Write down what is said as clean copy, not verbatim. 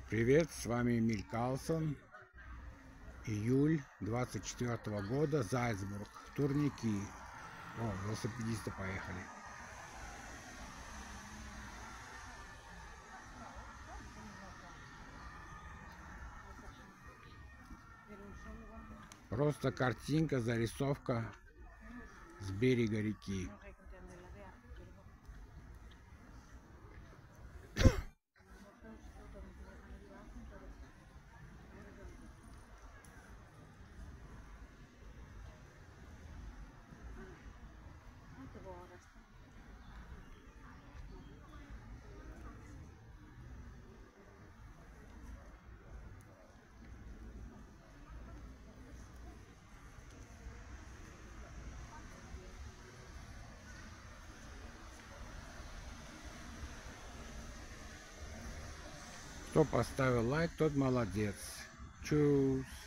Привет, с вами Эмиль Карлсон. Июль 24 года, Зальцбург, турники. О, велосипедисты поехали. Просто картинка, зарисовка с берега реки. Кто поставил лайк, тот молодец. Чус.